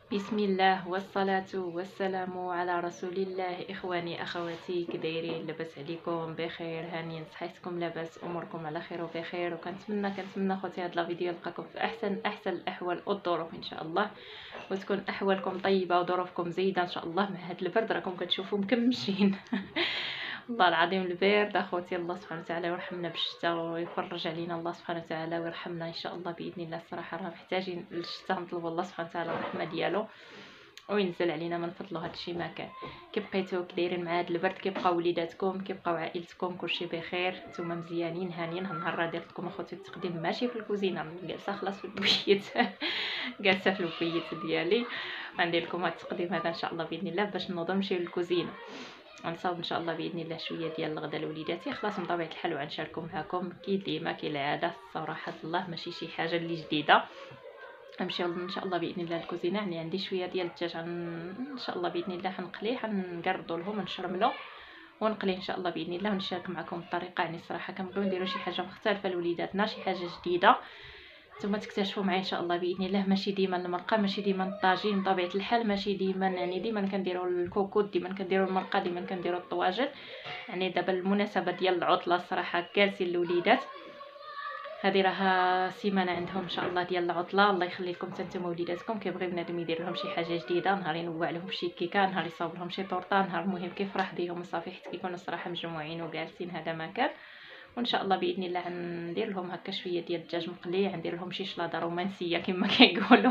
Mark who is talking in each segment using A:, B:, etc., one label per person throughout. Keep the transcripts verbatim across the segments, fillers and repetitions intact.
A: بسم الله والصلاة والسلام على رسول الله. إخواني أخواتي كدايرين؟ لاباس عليكم؟ بخير؟ هانيين؟ صحيتكم لاباس؟ أموركم على خير وبخير؟ وكنتمنى كنتمنى خوتي هاد الفيديو يلقاكم في أحسن أحسن الأحوال والظروف إن شاء الله، وتكون أحوالكم طيبة وظروفكم زايدة إن شاء الله مع هاد البرد راكم كتشوفوا مكمشين. والله العظيم البرد اخوتي، الله سبحانه وتعالى يرحمنا بالشتاء ويفرج علينا الله سبحانه وتعالى ويرحمنا ان شاء الله باذن الله. الصراحه راه محتاجين للشتاء، نطلبوا الله سبحانه وتعالى الرحمه ديالو وينزل علينا من فضله. هادشي ما كان. كي بقيتو كدايرين مع هاد البرد؟ كيبقاو وليداتكم؟ كيبقاو عائلتكم؟ كلشي بخير؟ نتوما مزيانين هانيين؟ النهار راه درت لكم اخوتي التقديم ماشي في الكوزينه، جالسه خلاص في البويت. جالسه في البويت ديالي غندير لكم هاد التقديم هذا ان شاء الله باذن الله باش نوضو نمشيو للكوزينه. غنصاوب ان شاء الله باذن الله شويه ديال الغدا لوليداتي. خلاص من طبيعه الحال وغنشاركو معكم كي ديما كالعاده. الصراحه الله ماشي شي حاجه اللي جديده. نمشيو ان شاء الله باذن الله الكوزينه. يعني عندي شويه ديال الدجاج ان شاء الله باذن الله حنقليه، حنقردو لهم نشرملو ونقلي ان شاء الله باذن الله ونشارك معكم الطريقه. يعني الصراحه كنبغيو نديرو شي حاجه مختلفه لوليداتنا، شي حاجه جديده نتوما تكتشفوا معايا ان شاء الله باذن الله. ماشي ديما المرقه، ماشي ديما الطاجين، بطبيعه الحال ماشي ديما، يعني ديما كنديروا الكوكوط، ديما كنديروا المرقه، ديما كنديروا الطواجن. يعني دابا المناسبه ديال العطله الصراحه جالسين الوليدات، هذه راه سيمانه عندهم ان شاء الله ديال العطله. الله يخلي لكم حتى نتوما وليداتكم كيبغيو بنادم يدير لهم شي حاجه جديده، نهار ينوع لهم شي كيكه، نهار يصاوب لهم شي طورطه، نهار المهم كيفرح بهم صافي، حيت كيكونوا الصراحه مجموعين وجالسين هذا مكان. وان شاء الله باذن الله غندير لهم هكا شويه ديال الدجاج مقلي، غندير لهم شي شلاضه رومانسيه كما كيقولوا.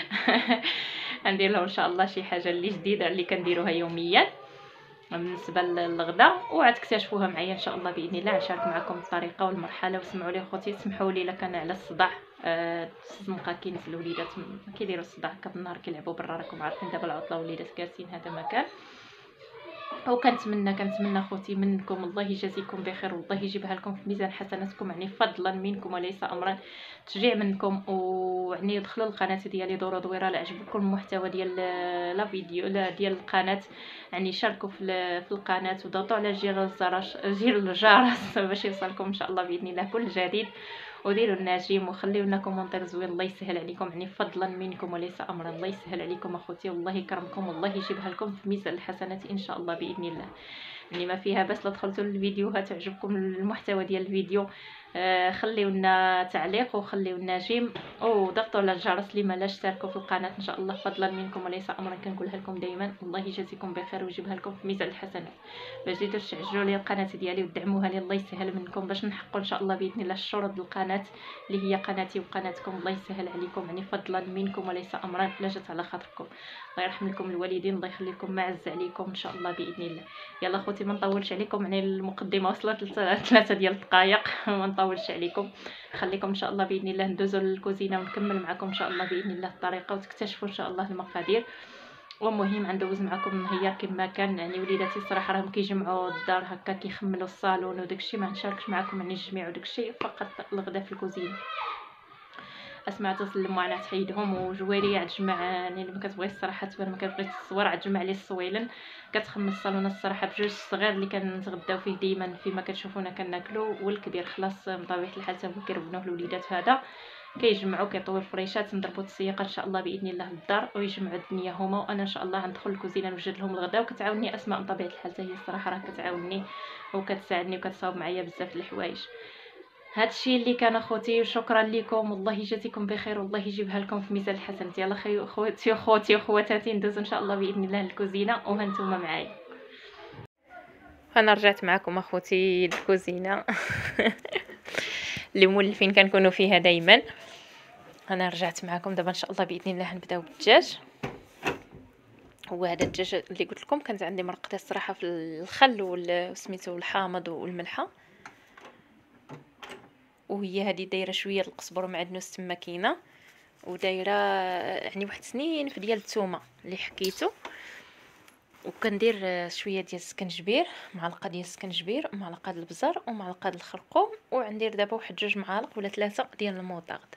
A: غندير لهم ان شاء الله شي حاجه اللي جديده اللي كنديروها يوميا بالنسبه للغدا، وغتكتشفوها معايا ان شاء الله باذن الله. غنشارك معكم الطريقه والمرحله. واسمعوا لي خوتي، سمحوا لي الا كان على الصداع، آه الزنقه كينزل الوليدات ما كيديروا الصداع هكا بالنهار كيلعبوا برا، راكم عارفين دابا العطله وليدات جالسين هذا مكان. وكنتمنى كنتمنى خوتي منكم الله يجازيكم بخير والله يجيبها لكم في ميزان حسناتكم، يعني فضلا منكم وليس امرا، تشجيع منكم. ويعني دخلوا القناه ديالي دوروا دويره لا عجبكم المحتوى ديال لا فيديو لا ديال القناه، يعني شاركوا في في القناه وضغطوا على زر الجرس زر الجرس باش يوصلكم ان شاء الله باذن الله كل جديد. وديروا النجيم وخليوا لنا كومونتير زوين، الله يسهل عليكم، يعني فضلا منكم وليس امرا. الله يسهل عليكم اخوتي والله يكرمكم والله يجيبها لكم في ميزان الحسنات ان شاء الله باذن الله. يعني ما فيها بس لا دخلتوا للفيديوهات تعجبكم المحتوى ديال الفيديو، آه خليو لنا تعليق وخليو لنا جيم وضغطوا على الجرس لما لا اشتركوا في القناه ان شاء الله فضلا منكم وليس امرا. كنقولها لكم دائما الله يجازيكم بخير ويجيبها لكم في ميزان الحسنات. باش تزيدوا تعجلوا لي القناه ديالي ودعموها لي الله يسهل منكم باش نحققوا ان شاء الله باذن الله الشروط ديال القناه اللي هي قناتي وقناتكم. الله يسهل عليكم، يعني فضلا منكم وليس امرا، لا جات على خاطركم. الله يرحم لكم الوالدين، الله يخلي لكم معز عليكم ان شاء الله باذن الله. يلا خوتي ما نطولش عليكم، يعني المقدمه وصلت لثلاثه ديال الدقائق. ما نطولش عليكم، خليكم ان شاء الله باذن الله ندوزو للكوزينه ونكمل معكم ان شاء الله باذن الله الطريقه وتكتشفوا ان شاء الله المقادير. ومهم غندوز معكم النهيار كما كان. يعني وليداتي الصراحه راهم كيجمعوا الدار هكا كيخملوا الصالون وداكشي، ما نشاركش معكم يعني الجميع وداكشي، فقط الغدا في الكوزينه. اسمع تسلموا على تحيدهم وجويريه تجمع، يعني ما كتبغي الصراحه تبان ما كتبغيش تصور تجمع لي الصويلن، كتخمس الصالون الصراحه بجوج صغير اللي كنتغداو فيه ديما فيما كتشوفونا كناكلو، والكبير خلاص بطبيعه الحال تا هو كيربنوه الوليدات هذا كيجمعوا كيطويو الفريشات نضربوا السياقه ان شاء الله باذن الله للدار ويجمعوا الدنيا هما، وانا ان شاء الله غندخل الكوزينه نوجد لهم الغداء. وكتعاونني اسماء بطبيعه الحال حتى هي الصراحه راه كتعاونني وكتساعدني وكتصاوب معايا بزاف د الحوايج. هادشي اللي كان اخوتي، وشكرا لكم والله يجازيكم بخير والله يجيبها لكم في ميزان الحسنات. يلا خي خوتي خوتي وخواتاتي ندوز ان شاء الله باذن الله للكوزينه وهانتوما معايا. انا رجعت معكم اخوتي للكوزينه. اللي مولفين كنكونوا فيها دائما. انا رجعت معكم دابا ان شاء الله باذن الله نبداو بالدجاج. هو هذا الدجاج اللي قلت لكم كانت عندي مرقته الصراحه في الخل وسميتو الحامض والملحه، وهي هذه دايره شويه القزبر ومعدنوس تما كاينه، ودايره يعني واحد سنين في ديال الثومه اللي حكيتو، وكندير شويه ديال السكنجبير، معلقه ديال السكنجبير ومعلقه ديال البزر ومعلقه ديال الخرقوم، وغندير دابا واحد جوج معالق ولا ثلاثه ديال الموطارد.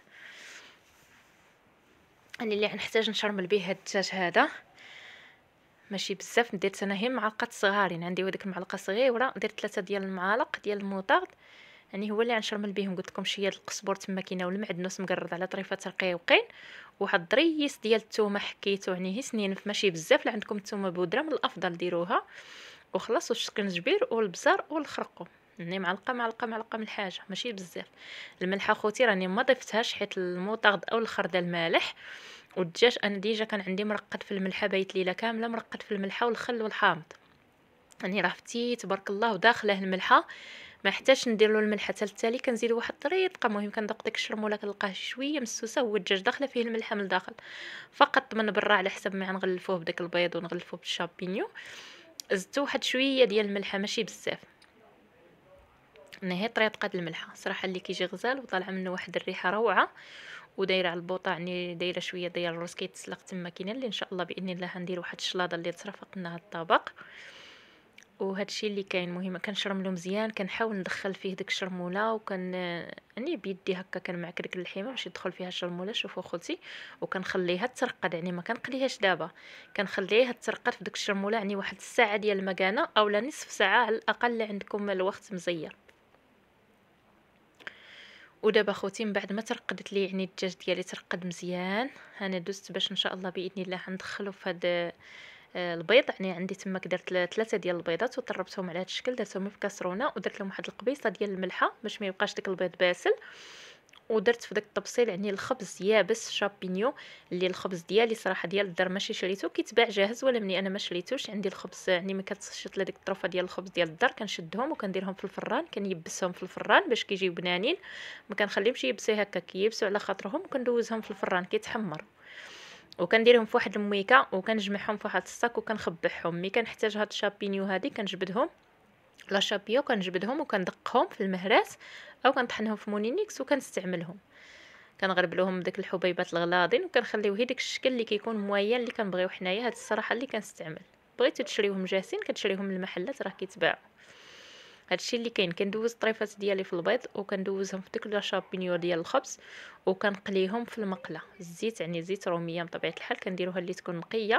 A: انا اللي غنحتاج نشرمل به هاد الدجاج هذا ماشي بزاف، درت انا هي معلقه صغارين، عندي وديك المعلقه صغيره درت ثلاثه ديال المعالق ديال الموطارد، يعني هو اللي غنشرمل بهم. قلت لكم شويه د القزبور تما كاينه والمعدنوس مقرد على طريفه رقيقين، واحد الضريس ديال الثومه حكيتو يعني هي سنين ماشي بزاف. اللي عندكم الثومه بودره من الافضل ديروها، وخلاص والشكنجبير والبزار والخرقوم، يعني معلقه معلقه معلقه من الحاجه ماشي بزاف. الملحه خوتي راني ما ضفتهاش حيت الموطغد او الخردل مالح، والدجاج انا ديجا كان عندي مرقد في الملحه، بايت ليله كامله مرقد في الملحه والخل والحامض، يعني راه فتي تبارك الله وداخله الملحه، ما احتاجش ندير له الملحه حتى التالي كنزيدو واحد الطريقه. المهم كندق ديك الشرموله كنلقاه شويه مسوسه، هو الدجاج داخله فيه الملحه من الداخل فقط من برا، على حسب ما غنغلفوه بداك البيض ونغلفوه بالشامبينيو. زدت واحد شويه ديال الملحه ماشي بزاف، هي طريقه الملحه صراحه اللي كيجي غزال وطالعه منه واحد الريحه روعه. ودايره على البوطه يعني دايره شويه ديال الروز كيتسلق تما كاينه اللي ان شاء الله باذن الله غندير واحد الشلاضه اللي ترافق لنا هذا الطبق. وهذا الشيء اللي كاين مهم كنشرملو مزيان، كنحاول ندخل فيه ديك الشرموله وكان يعني بيدي هكا كنمعكرك اللحيمه باش يدخل فيها الشرموله. شوفوا خوتي، وكنخليها ترقد يعني ما كنقليهاش دابا، كنخليها ترقد في ديك الشرموله يعني واحد الساعه ديال المكانه اولا نصف ساعه على الاقل اللي عندكم الوقت مزير. ودابا خوتي من بعد ما ترقدت لي يعني الدجاج ديالي ترقد مزيان، انا دوزت باش ان شاء الله باذن الله غندخلو في هذا البيض. يعني عندي تماك درت ثلاثه ديال البيضات وطربتهم على هذا الشكل، درتهم في كاسرونه ودرت لهم واحد القبيصه ديال الملحه باش ما يبقاش داك البيض باسل، ودرت في داك الطبسيل يعني الخبز يابس شامبينيو، اللي الخبز ديالي صراحه ديال الدار ماشي شريته كيتباع جاهز، ولا مني انا ما شريتوش. عندي الخبز يعني ما كتشط لديك الطروفه ديال الخبز ديال الدار كنشدهم وكنديرهم في الفران، كنيبسهم في الفران باش كيجيو بنانين، ما كنخليهمش يبسوا هكا كيبسوا على خاطرهم، وكندوزهم في الفران كيتحمروا، وكنديرهم في واحد المويكه وكنجمعهم في واحد الصاك وكنخبعهم. ملي كنحتاج هاد الشامبينيو هادي كنجبدهم لا شابيو كنجبدهم وكندقهم في المهراس او كنطحنهم في مونينيكس وكنستعملهم، كنغربلوهم بداك الحبيبات الغلاضين وكنخليوه هذاك الشكل اللي كيكون موين اللي كنبغيو حنايا. هاد الصراحه اللي كنستعمل، بغيتو تشريوهم جاهزين كتشريوهم من المحلات راه كيتباعوا. هادشي اللي كاين. كندوز الطريفات ديالي في البيض وكندوزهم في ديك لا شامبينيو ديال الخبز وكنقليهم في المقله الزيت، يعني زيت روميه بطبيعه الحال كنديروها اللي تكون نقيه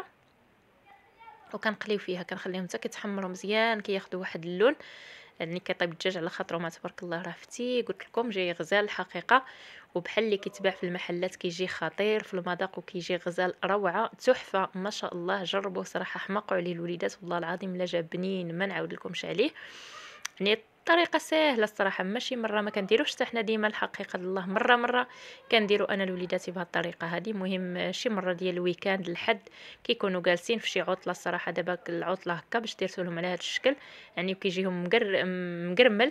A: وكنقليو فيها، كنخليهم حتى كيتحمروا مزيان كياخذوا واحد اللون، يعني كيطيب الدجاج على خاطره ما تبارك الله راه فتي قلت لكم جاي غزال الحقيقه، وبحال اللي كيتباع في المحلات كيجي خطير في المذاق وكيجي غزال روعه تحفه ما شاء الله. جربوه صراحه حماقوا عليه الوليدات والله العظيم لا جا بنين ما نعاود لكمش عليه. يعني طريقه سهله الصراحه، ماشي مره ما كنديروش حتى حنا ديما الحقيقه الله مره مره كنديرو انا لوليداتي بهذه الطريقه هذه. مهم شي مره ديال الويكاند الحد كيكونوا جالسين في شي عطله الصراحه، دابا العطله هكا باش درتو لهم على هذا الشكل يعني كيجيهم مقر مقرمل،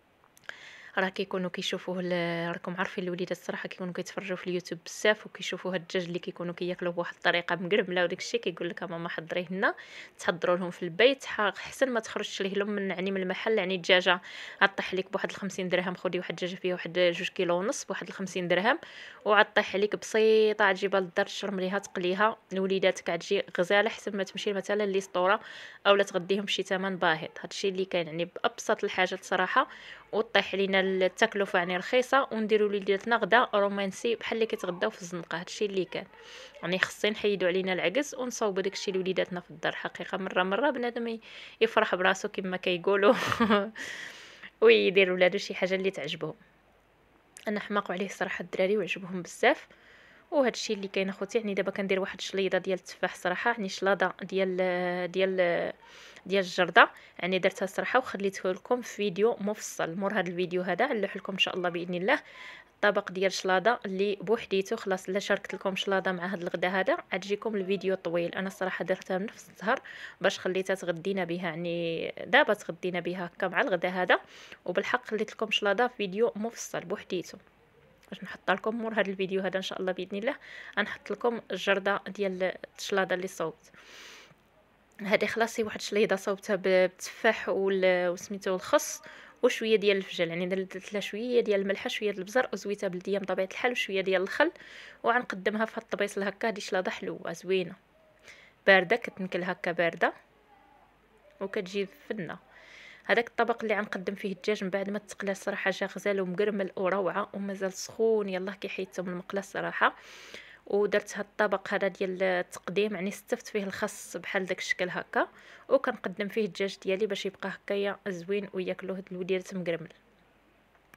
A: راه كيكونوا كيشوفوه راكم عارفين الوليدات الصراحه كيكونوا كيتفرجوا في اليوتيوب بزاف وكيشوفوا هاد الدجاج اللي كيكونوا كياكلوه بواحد الطريقه مقرمله وداك الشيء كيقول لك ماما حضريه لنا تحضروا لهم في البيت احسن ما تخرجش ليه لهم من يعني من المحل. يعني الدجاجه غطيح عليك بواحد خمسين درهم، خدي واحد الدجاجه فيها واحد جوج كيلو ونص بواحد خمسين درهم وغطيح عليك بسيطه، تجيبها للدار تشرمليها تقليها لوليداتك غتجي غزاله احسن ما تمشي مثلا للسطوره اولا تغديهم بشي ثمن باهظ. هادشي اللي كاين يعني بابسط الحاجات صراحه، وطيح لينا التكلفه يعني رخيصه ونديروا لوليداتنا غدا رومانسي بحال اللي كيتغداو في الزنقه. هادشي اللي كان يعني خصنا نحيدوا علينا العجز ونصاوبوا داكشي لوليداتنا في الدار. حقيقه مره مره بنادم يفرح براسو كما كيقولوا ويدير ولادو شي حاجه اللي تعجبهم. انا حماقوا عليه صراحه الدراري وعجبهم بزاف. وهذا الشيء اللي كاين اخوتي، يعني دابا كندير واحد شليضه ديال التفاح صراحه، يعني شلاضه ديال ديال ديال الجرده، يعني درتها الصراحه وخليته لكم في فيديو مفصل. مور هذا الفيديو هذا نلوح لكم ان شاء الله باذن الله طبق ديال شلاضه اللي بوحديته. خلاص لا شاركت لكم شلاضه مع هذا الغدا هذا غتجيكم الفيديو طويل. انا الصراحه درتها بنفس الزهر باش خليتها تغدينا بها، يعني دابا تغدينا بها هكا مع الغدا هذا، وبالحق خليت لكم شلاضه في فيديو مفصل بوحديته باش نحط لكم مور هذا الفيديو هذا ان شاء الله باذن الله غنحط لكم الجرده ديال الشلاضه اللي صوبت. هذه خلاص هي واحد شليضه صوبتها بالتفاح وسميتو الخس وشويه ديال الفجل، يعني درت لها شويه ديال الملح شويه ديال البزر وزويتها بلديه بطبيعه الحال وشويه ديال الخل، وغنقدمها في هاد الطبيص هكا. هذه شلاضه حلوه زوينه بارده كتنكل هكا بارده وكتجي فنه. هذاك الطبق اللي غنقدم فيه الدجاج من بعد ما تقلى الصراحه جا غزال ومقرمل وروعه ومازال سخون، يلاه كي حيدته من المقله الصراحه. ودرت هاد الطبق هذا ديال التقديم، يعني ستفت فيه الخس بحال داك الشكل هكا وكنقدم فيه الدجاج ديالي باش يبقى هكايا زوين وياكلوه الوليدات مقرمل.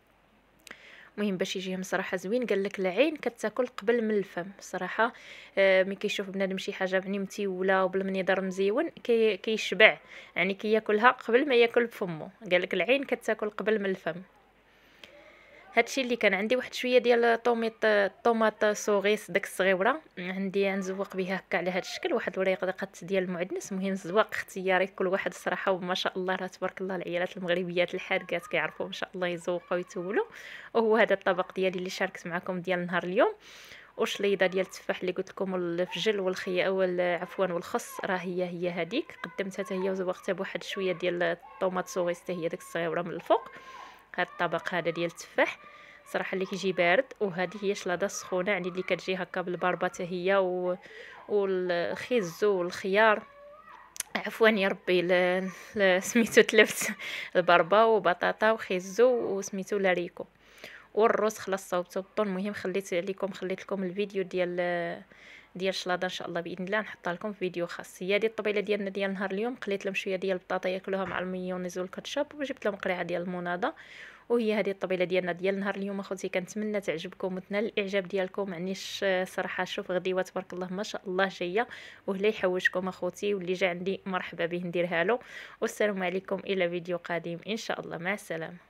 A: المهم باش يجيهم صراحه زوين. قال لك العين كتاكل قبل من الفم صراحه. آه ملي كيشوف بنادم شي حاجه يعني متيوله وبالمنظر مزيون كي كيشبع، يعني كياكلها قبل ما ياكل بفمه. قال لك العين كتاكل قبل من الفم. هادشي اللي كان عندي. واحد شويه ديال طوميط طوماط سوغيس داك الصغيوره عندي نزوق بها هكا على هاد الشكل. واحد الوريقه ديال المعدنس. المهم الزواق اختياري كل واحد الصراحه، وما شاء الله راه تبارك الله العيالات المغربيات الحارقات كيعرفوا ما شاء الله يزوقوا ويتولوا. وهو هذا الطبق ديالي اللي شاركت معكم ديال نهار اليوم. وشليضه ديال التفاح اللي قلت لكم الفجل والخيار عفوا والخس راه هي هي هذيك قدمتها حتى هي وزوقتها بواحد شويه ديال الطوماط سوغيس حتى هي داك الصغيره من الفوق. هاد الطبق هذا ديال التفاح صراحه اللي كيجي بارد. وهذه هي شلاضه سخونه يعني اللي كتجي هكا بالباربه حتى هي و... والخيزو والخيار عفوا يا ربي ل... ل... سميتو تلفت الباربه وبطاطا وخيزو وسميتو لاريكو. والروز خلاص صوبته بالطون. المهم خليت عليكم خليت لكم الفيديو ديال ديال الشلاضه ان شاء الله باذن الله نحطها لكم في فيديو خاص. هي هذه الطبيله ديالنا ديال نهار اليوم. قليت لهم شويه ديال البطاطا ياكلوها مع المايونيز والكاتشب، وجبت لهم قريعه ديال المناضه. وهي هذه الطبيله ديالنا ديال نهار اليوم اخوتي. كنتمنى تعجبكم وتنال الاعجاب ديالكم. معنيش صراحه شوف غديوه تبارك الله ما شاء الله جايه وهلا يحوشكم اخوتي، واللي جا عندي مرحبا به نديرها له. والسلام عليكم الى فيديو قادم ان شاء الله. مع السلامه.